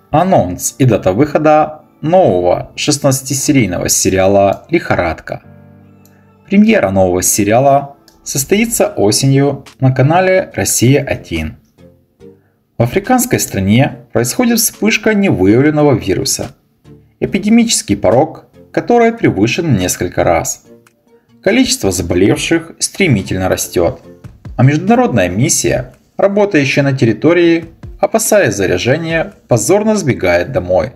Анонс и дата выхода нового 16-серийного сериала «Лихорадка». Премьера нового сериала состоится осенью на канале «Россия-1». В африканской стране происходит вспышка невыявленного вируса. Эпидемический порог, который превышен несколько раз. Количество заболевших стремительно растет, а международная миссия, работающая на территории, опасаясь заражения, позорно сбегает домой.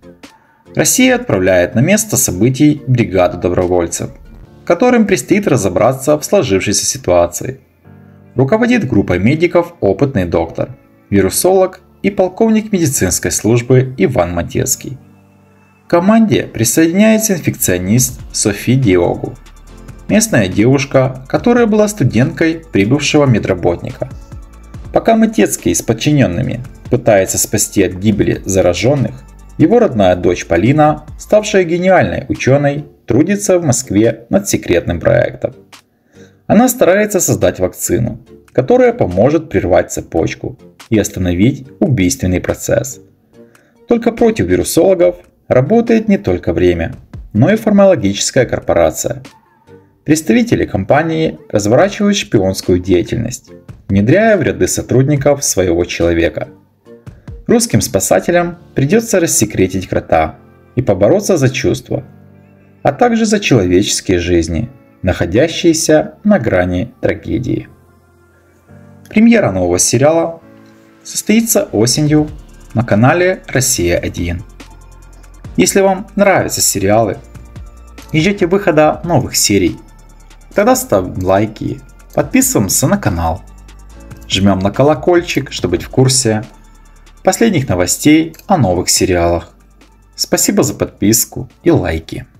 Россия отправляет на место событий бригаду добровольцев, которым предстоит разобраться в сложившейся ситуации. Руководит группой медиков опытный доктор, вирусолог и полковник медицинской службы Иван Матецкий. К команде присоединяется инфекционист Софи Диогу, местная девушка, которая была студенткой прибывшего медработника. Пока Матецкий с подчиненными пытается спасти от гибели зараженных, его родная дочь Полина, ставшая гениальной ученой, трудится в Москве над секретным проектом. Она старается создать вакцину, которая поможет прервать цепочку и остановить убийственный процесс. Только против вирусологов работает не только время, но и фармакологическая корпорация. Представители компании разворачивают шпионскую деятельность, внедряя в ряды сотрудников своего человека. Русским спасателям придется рассекретить крота и побороться за чувства, а также за человеческие жизни, находящиеся на грани трагедии. Премьера нового сериала состоится осенью на канале «Россия-1». Если вам нравятся сериалы и ждете выхода новых серий, тогда ставим лайки, подписываемся на канал, жмем на колокольчик, чтобы быть в курсе последних новостей о новых сериалах. Спасибо за подписку и лайки.